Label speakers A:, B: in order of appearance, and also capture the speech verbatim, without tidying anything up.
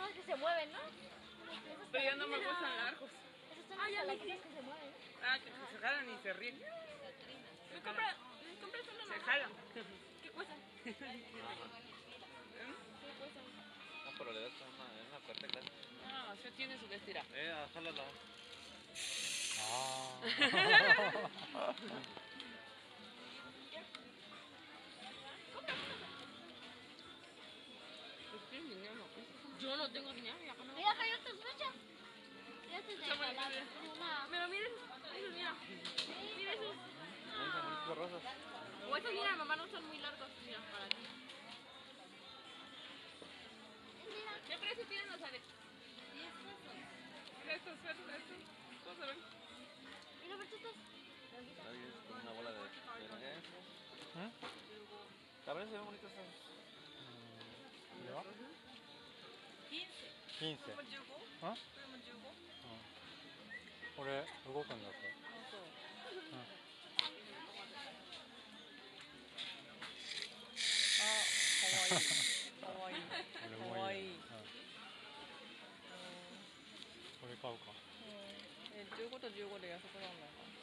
A: son los que se mueven, ¿no?
B: Pero ya no me gustan largos.
A: Esos son los calaquitas que se mueven.
B: Ah, que se jalan y se ríen.
C: ¿Me compras uno?
B: Se jalan.
C: ¿Qué cuestan?
B: ¿Eh?
C: ¿Qué cuestan?
D: No, pero le das una, una fuerte clase.
B: No, se tiene su vestida.
D: Eh, jálala.
E: Ah.
C: Yo no tengo dinero, ya no.
A: Mira, acá hay otras flechas. Este es de jalada. Una.
C: Pero miren, esos, mira. Mira esos.
D: Ahí son bonitos rosas.
C: O esos, mira, mamá, no son muy largos. Mira, para ti.
A: Mira.
C: ¿Qué precio tienen los aretes?
B: Mira estos, estos, estos. ¿Cómo se ven?
A: ¿Y los berchitos?
D: Ahí es como una bola de... de
E: ¿Eh?
D: La verdad se ven bonitos esos.
E: これは金星あこれ動くんだって
B: あ、かわいい。かわいい。
E: これ買うか
B: え、じゅうごとじゅうごで安くなるのか。